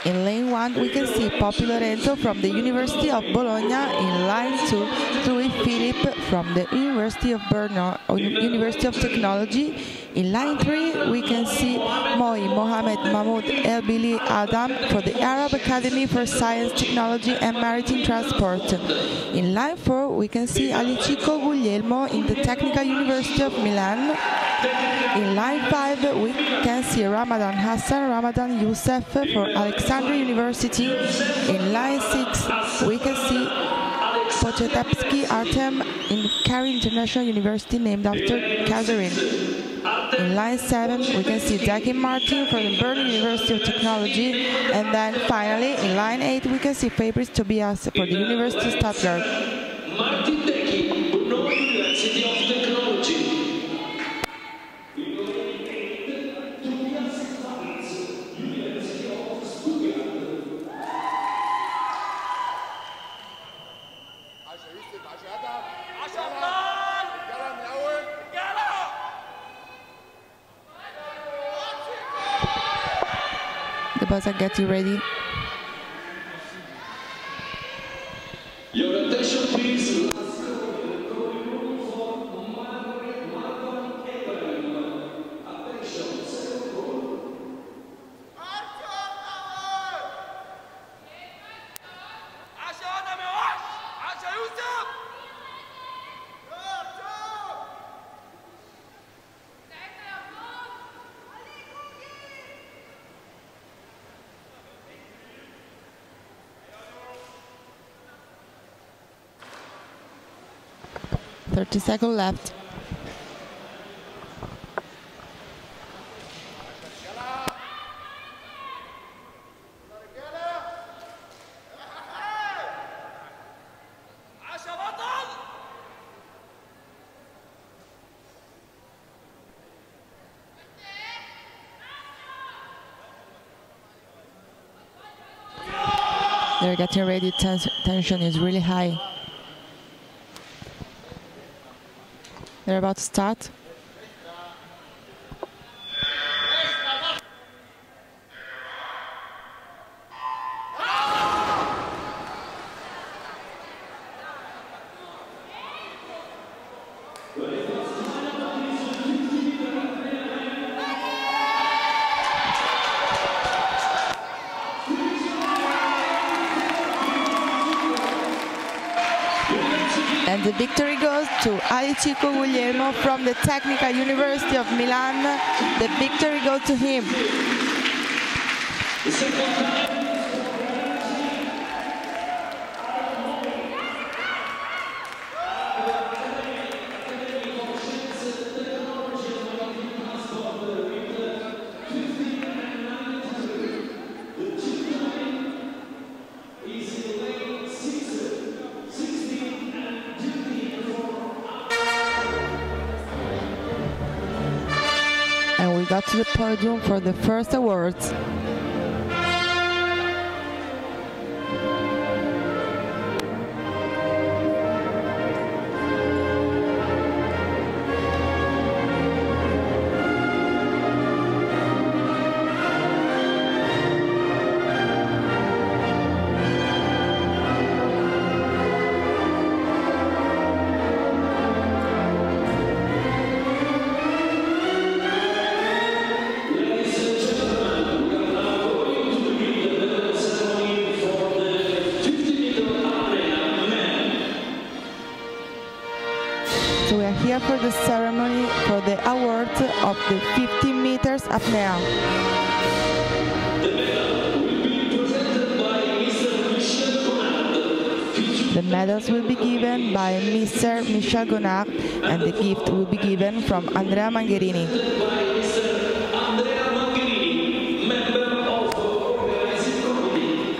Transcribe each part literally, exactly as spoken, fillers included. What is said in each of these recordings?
In lane one, we can see Poppy Lorenzo from the University of Bologna. In line two, Louis Philippe from the University of Brno, University of Technology. In line three, we can see Moi Mohamed Mahmoud El Bili Adam for the Arab Academy for Science, Technology and Maritime Transport. In line four, we can see Ali Chico Guglielmo in the Technical University of Milan. In line five, we can see Ramadan Hassan Ramadan Youssef for Alexandria University. In line six, we can see Pochetepsky Artem in Kari International University, named after Catherine. In line seven, we can see Dagin Martin from the Bern University of Technology. And then finally, in line eight, we can see Fabrice Tobias for the University of Stuttgart. Martin Dagin, Brno University of Technology. The buzzer, get you ready. Your attention, please. thirty seconds left. They're getting ready. Tens tension is really high. They're about to start. And the victory goes to Ali Chico Guglielmo from the Technical University of Milan. The victory goes to him. And we got to the podium for the first awards. So we are here for the ceremony for the award of the fifty meters apnea. The medal will be presented by Mister Michel Gonard. The medals will be given by Mister Michel Gonard, and the gift will be given from Andrea Mangherini. By Mister Andrea Mangherini, member of the organizing committee.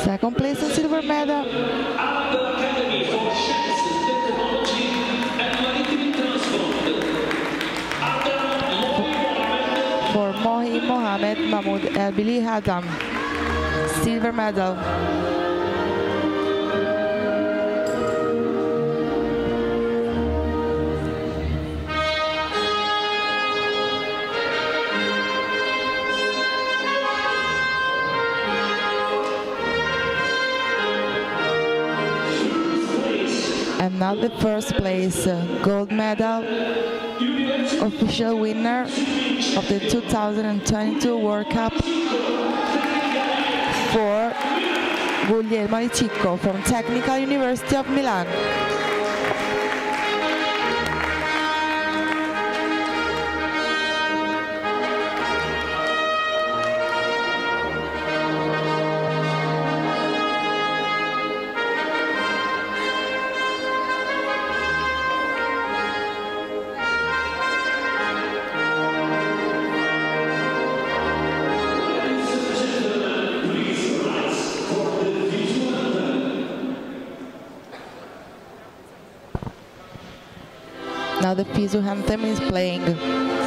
Second place and silver medal Alba Academy for Science, Technology and Maritime Transport. Adam Mohi Mohamed. for Mohi Mohamed Mahmoud Elbili Adam. Silver medal. And now the first place uh, gold medal, official winner of the two thousand twenty-two World Cup for Guglielmo Licicco from Technical University of Milan. Now the FISU anthem is playing.